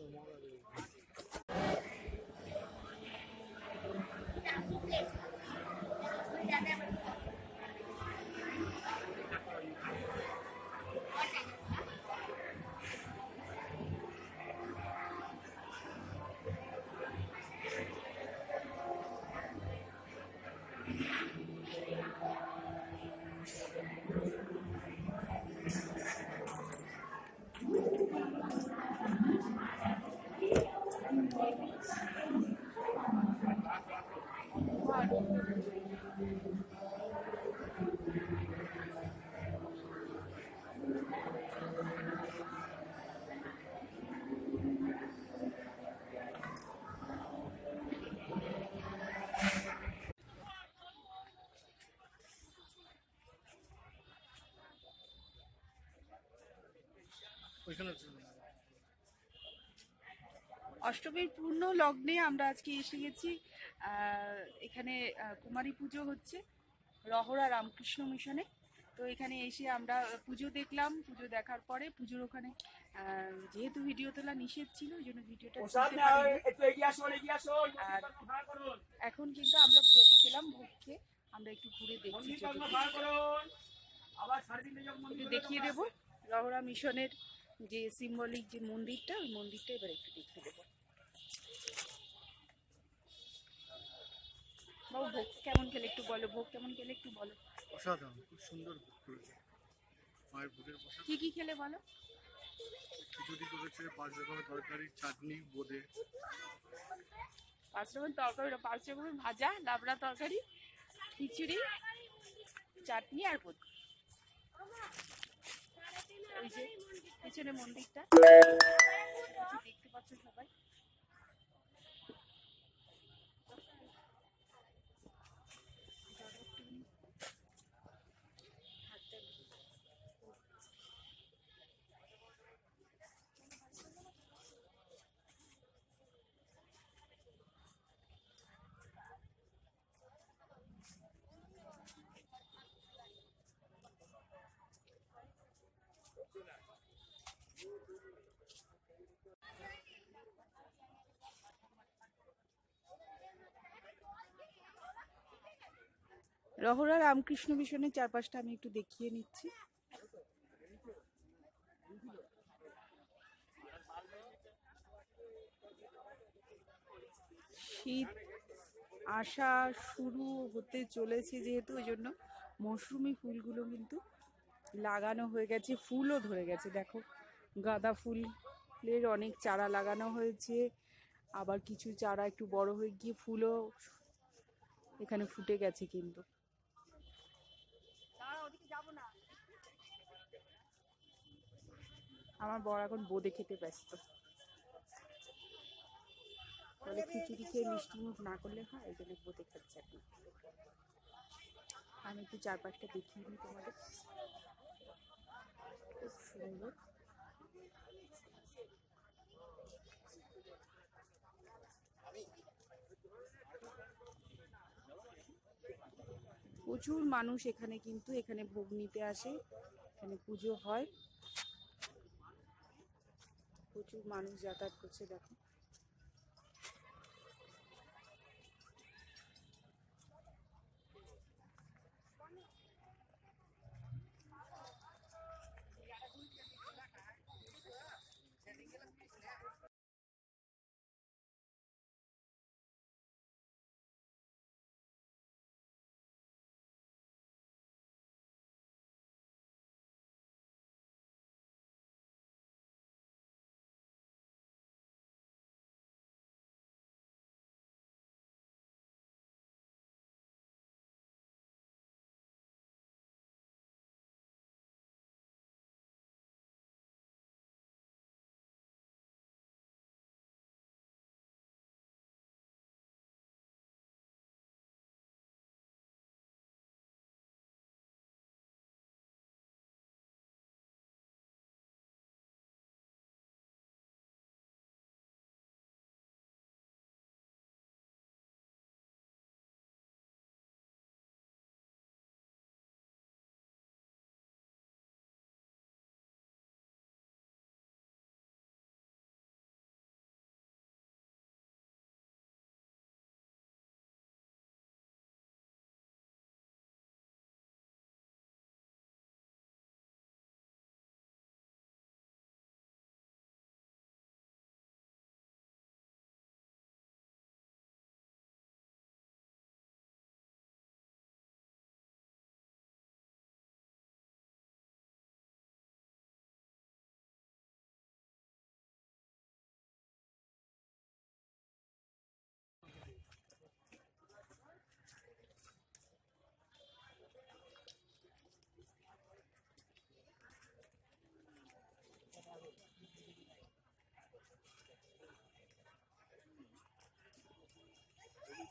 অষ্টমীর পূর্ণ লগ্নে আমরা আজকে এসে গেছি। এখানে কুমারী পুজো হচ্ছে রহরা রামকৃষ্ণ মিশনে। তো এখানে এসে আমরা পুজো দেখলাম। পুজো দেখার পরে পুজোর ওখানে যেহেতু ভিডিও তোলা নিষেধ ছিল ওই জন্য ভিডিওটা আর এখন কিন্তু আমরা ভোগ খেলাম। ভোগ খেয়ে আমরা একটু ঘুরে দেখছি, একটু দেখিয়ে দেবো রহরা মিশনের যে সিম্বলিক যে মন্দিরটা, ওই মন্দিরটা এবার একটু দেখিয়ে দেবো। বাবু ভোগ কেমন খেলে একটু বলো, ভোগ কেমন খেলে একটু বলো। অসাধারণ, খুব সুন্দর ভোগ করেছে। মায়ের ভোগের প্রসাদ কি কি খেলে বলো। খিচুড়ি করেছে, 5 রকমের তরকারি, চাটনি, বোঁদে। 5 রকমের তরকারি, 5 রকমের ভাজা, লাবড়া তরকারি, খিচুড়ি, চাটনি আর বোঁদে। ওই যে পিছনে মন্দিরটা দেখতে পাচ্ছ সবাই। রহরা রামকৃষ্ণ মিশনের চারপাশটা আমি একটু দেখিয়ে নিচ্ছি। শীত আসা শুরু হতে চলেছে যেহেতু, ওই জন্য মৌসুমি ফুলগুলো কিন্তু লাগানো হয়ে গেছে, ফুলও ধরে গেছে। দেখো গাঁদা ফুলের অনেক চারা লাগানো হয়েছে, আবার কিছু চারা একটু বড় হয়ে গিয়ে ফুলও এখানে ফুটে গেছে। কিন্তু আমার বর এখন বোঁদে খেতে ব্যস্ত, বলে খিচুড়ি খেয়ে মিষ্টি মুখ না করলে হয়, এই জন্য বোঁদে খাচ্ছে এখন। আমি একটু চারপাশটা দেখিয়ে নিই তোমাদের। খুব সুন্দর। প্রচুর মানুষ এখানে কিন্তু এখানে ভোগ নিতে আসে, এখানে পুজো হয়, প্রচুর মানুষ যাতায়াত করছে। দেখো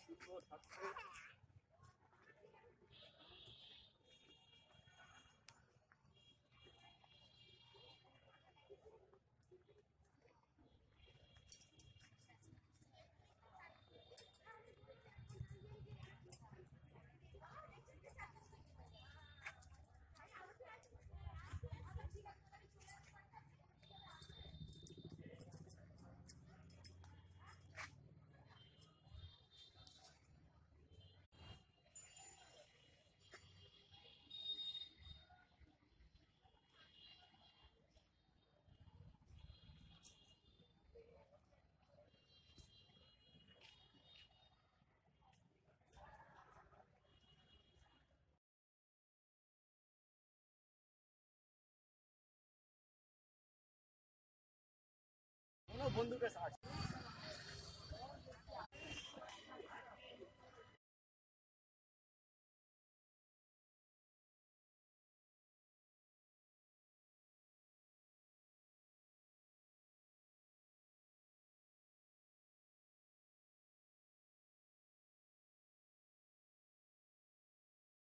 সুন্দর থাকছে। বন্ধুকে